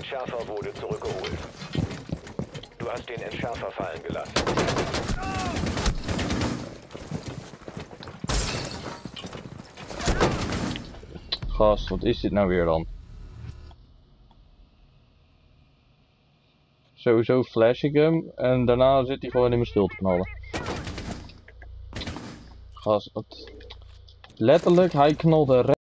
Entschärfer wurde zurückgeholt. Du hast den Entschärfer fallen gelassen. Gast, wat is dit nou weer dan? Sowieso flash ik hem en daarna zit hij gewoon in mijn stil te knallen. Gast, wat... Letterlijk, hij knalde